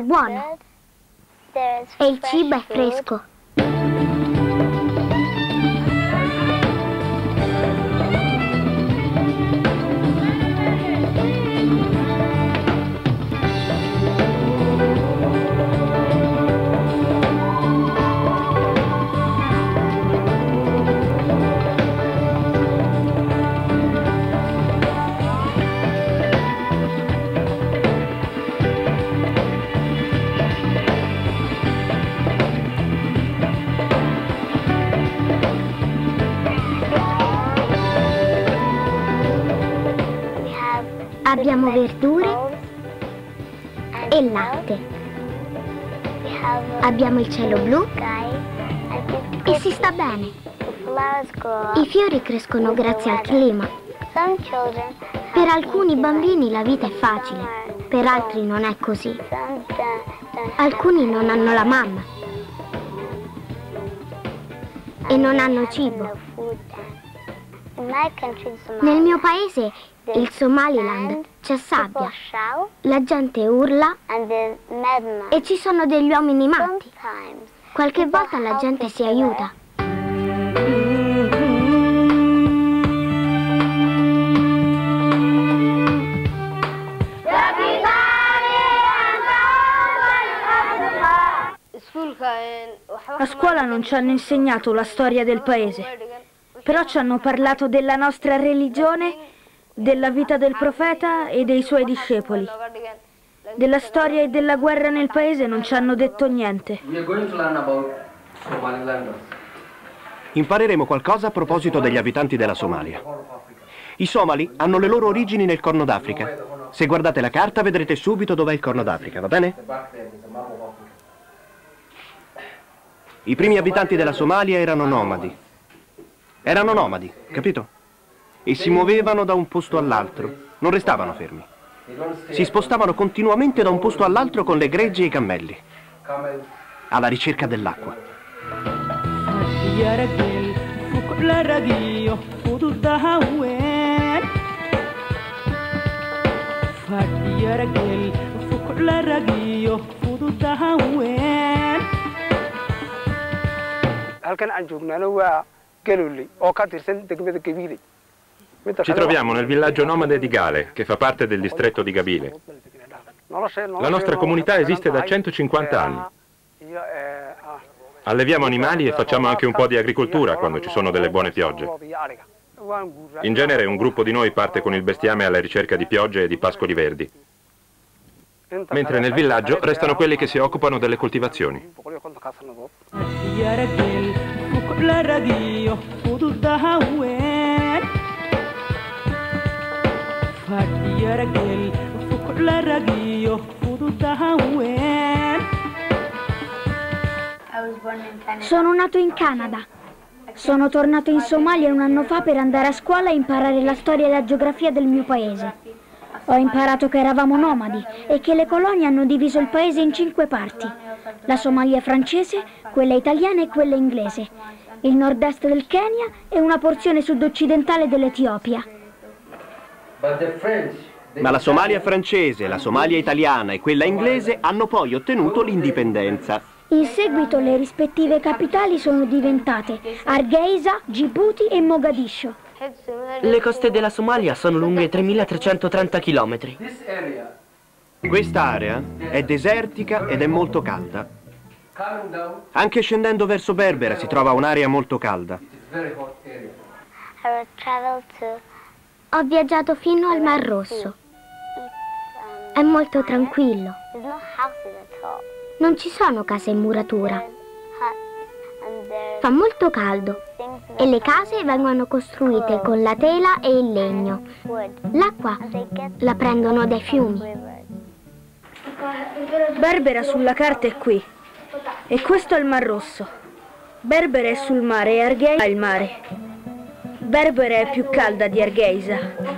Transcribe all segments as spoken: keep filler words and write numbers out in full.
buono e il cibo è fresco. Abbiamo verdure e latte. Abbiamo il cielo blu e si sta bene. I fiori crescono grazie al clima. Per alcuni bambini la vita è facile, per altri non è così. Alcuni non hanno la mamma e non hanno cibo. Nel mio paese, il Somaliland, c'è sabbia, la gente urla e ci sono degli uomini matti. Qualche volta la gente si aiuta. A scuola non ci hanno insegnato la storia del paese, però ci hanno parlato della nostra religione, della vita del profeta e dei suoi discepoli. Della storia e della guerra nel paese non ci hanno detto niente. Impareremo qualcosa a proposito degli abitanti della Somalia. I somali hanno le loro origini nel Corno d'Africa. Se guardate la carta vedrete subito dov'è il Corno d'Africa, va bene? I primi abitanti della Somalia erano nomadi. Erano nomadi, capito? E si muovevano da un posto all'altro, non restavano fermi. Si spostavano continuamente da un posto all'altro con le greggi e i cammelli, alla ricerca dell'acqua. Ci troviamo nel villaggio nomade di Gale, che fa parte del distretto di Gabile. La nostra comunità esiste da centocinquanta anni. Alleviamo animali e facciamo anche un po' di agricoltura quando ci sono delle buone piogge. In genere un gruppo di noi parte con il bestiame alla ricerca di piogge e di pascoli verdi, mentre nel villaggio restano quelli che si occupano delle coltivazioni. Sono nato in Canada. Sono tornato in Somalia un anno fa per andare a scuola e imparare la storia e la geografia del mio paese. Ho imparato che eravamo nomadi e che le colonie hanno diviso il paese in cinque parti. La Somalia francese, quella italiana e quella inglese, il nord-est del Kenya e una porzione sud-occidentale dell'Etiopia. Ma la Somalia francese, la Somalia italiana e quella inglese hanno poi ottenuto l'indipendenza. In seguito le rispettive capitali sono diventate Hargeisa, Djibouti e Mogadiscio. Le coste della Somalia sono lunghe tremilatrecentotrenta chilometri. Questa area è desertica ed è molto calda. Anche scendendo verso Berbera si trova un'area molto calda. Ho viaggiato fino al Mar Rosso. È molto tranquillo. Non ci sono case in muratura. Fa molto caldo e le case vengono costruite con la tela e il legno. L'acqua la prendono dai fiumi. Berbera sulla carta è qui. E questo è il Mar Rosso. Berbera è sul mare e Hargeisa è il mare. Berbera è più calda di Hargeisa.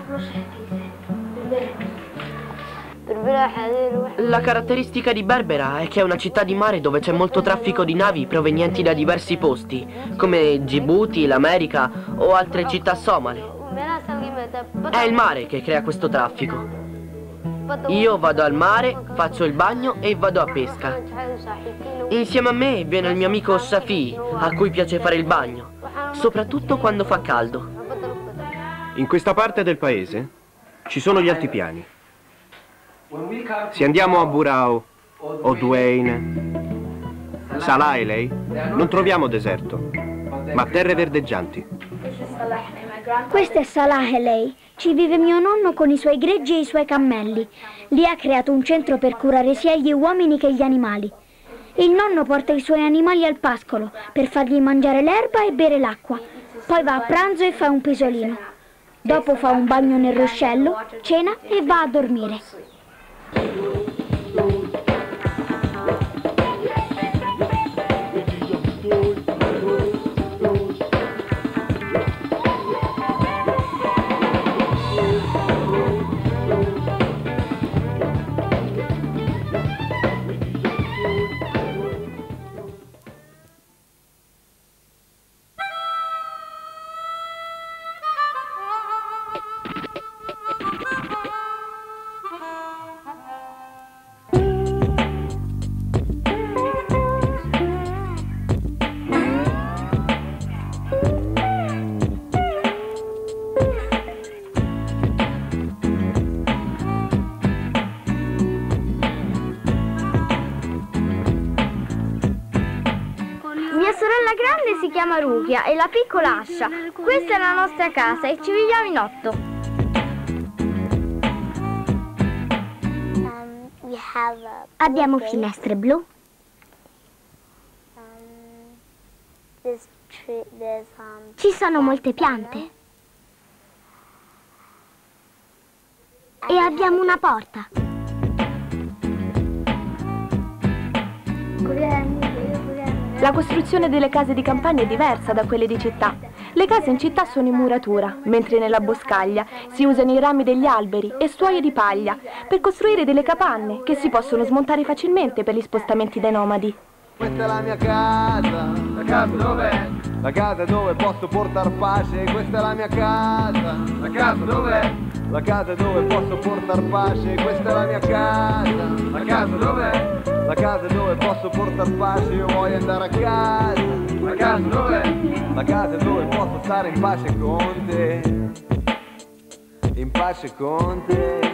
La caratteristica di Berbera è che è una città di mare dove c'è molto traffico di navi provenienti da diversi posti, come Djibouti, l'America o altre città somale. È il mare che crea questo traffico. Io vado al mare, faccio il bagno e vado a pesca. Insieme a me viene il mio amico Safi, a cui piace fare il bagno, soprattutto quando fa caldo. In questa parte del paese ci sono gli altipiani. Se andiamo a Burao o Duane, Salailey, non troviamo deserto, ma terre verdeggianti. Questa è Salailey. Ci vive mio nonno con i suoi greggi e i suoi cammelli. Lì ha creato un centro per curare sia gli uomini che gli animali. Il nonno porta i suoi animali al pascolo per fargli mangiare l'erba e bere l'acqua. Poi va a pranzo e fa un pisolino. Dopo fa un bagno nel ruscello, cena e va a dormire. Si chiama Rukia e la piccola Asha. Questa è la nostra casa e ci viviamo in otto. Abbiamo finestre blu. Ci sono molte piante. E abbiamo una porta. La costruzione delle case di campagna è diversa da quelle di città. Le case in città sono in muratura, mentre nella boscaglia si usano i rami degli alberi e stuoie di paglia per costruire delle capanne che si possono smontare facilmente per gli spostamenti dei nomadi. Questa è la mia casa. La casa dov'è? La casa dove posso portar pace. Questa è la mia casa. La casa dov'è? La casa dove posso portar pace. Questa è la mia casa. La casa dov'è? La casa dove posso portar pace. Io voglio andare a casa. La casa dov'è? La casa dove posso stare in pace con te. In pace con te.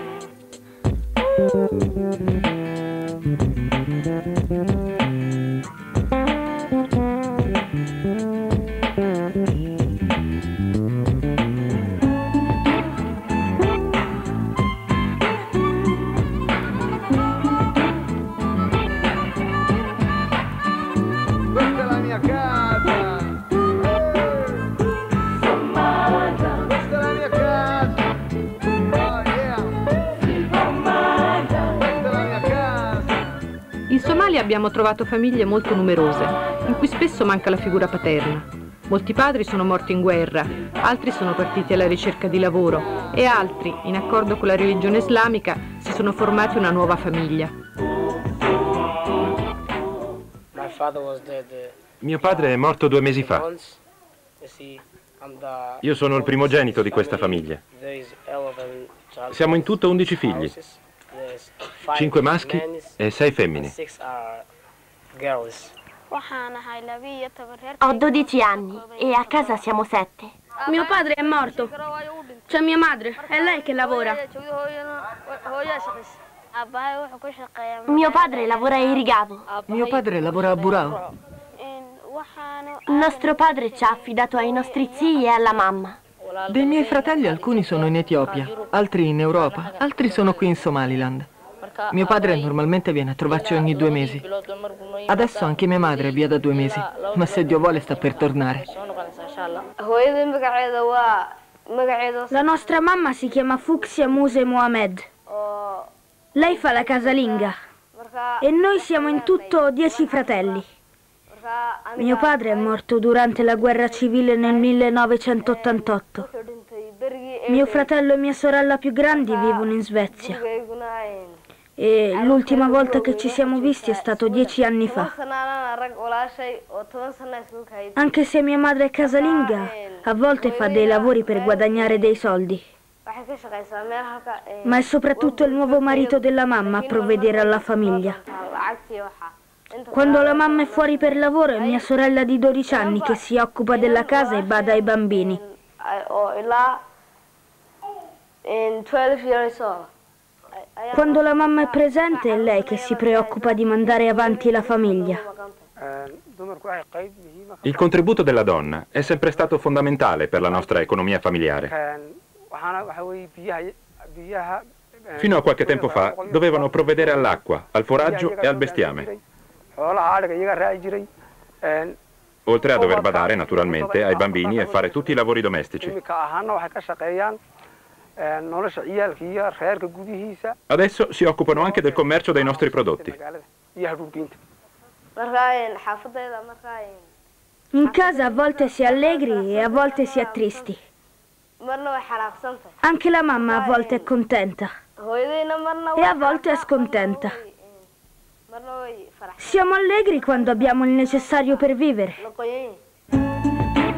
Abbiamo trovato famiglie molto numerose, in cui spesso manca la figura paterna. Molti padri sono morti in guerra, altri sono partiti alla ricerca di lavoro e altri, in accordo con la religione islamica, si sono formati una nuova famiglia. Mio padre è morto due mesi fa. Io sono il primogenito di questa famiglia. Siamo in tutto undici figli. Cinque maschi e sei femmine. Ho dodici anni e a casa siamo sette. Mio padre è morto. C'è mia madre, è lei che lavora. Mio padre lavora a Irigavo. Mio padre lavora a Burao. Nostro padre ci ha affidato ai nostri zii e alla mamma. Dei miei fratelli alcuni sono in Etiopia, altri in Europa, altri sono qui in Somaliland. Mio padre normalmente viene a trovarci ogni due mesi. Adesso anche mia madre è via da due mesi, ma se Dio vuole sta per tornare. La nostra mamma si chiama Fuxia Muse Mohamed. Lei fa la casalinga e noi siamo in tutto dieci fratelli. Mio padre è morto durante la guerra civile nel millenovecentottantotto. Mio fratello e mia sorella più grandi vivono in Svezia. E l'ultima volta che ci siamo visti è stato dieci anni fa. Anche se mia madre è casalinga, a volte fa dei lavori per guadagnare dei soldi. Ma è soprattutto il nuovo marito della mamma a provvedere alla famiglia. Quando la mamma è fuori per lavoro è mia sorella di dodici anni che si occupa della casa e bada ai bambini. Quando la mamma è presente è lei che si preoccupa di mandare avanti la famiglia. Il contributo della donna è sempre stato fondamentale per la nostra economia familiare. Fino a qualche tempo fa dovevano provvedere all'acqua, al foraggio e al bestiame. Oltre a dover badare naturalmente ai bambini e fare tutti i lavori domestici. Adesso si occupano anche del commercio dei nostri prodotti. In casa a volte si è allegri e a volte si è tristi. Anche la mamma a volte è contenta e a volte è scontenta. Siamo allegri quando abbiamo il necessario per vivere.